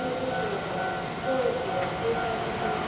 動力が動力を小さくさせ